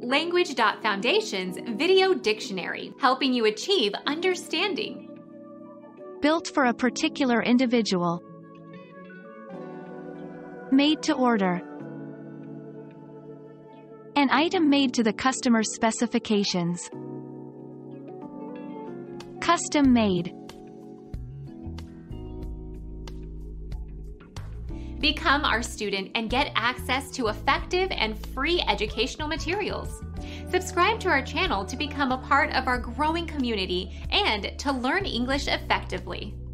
Language.Foundation's Video Dictionary, helping you achieve understanding. Built for a particular individual. Made to order. An item made to the customer's specifications. Custom made. Become our student and get access to effective and free educational materials. Subscribe to our channel to become a part of our growing community and to learn English effectively.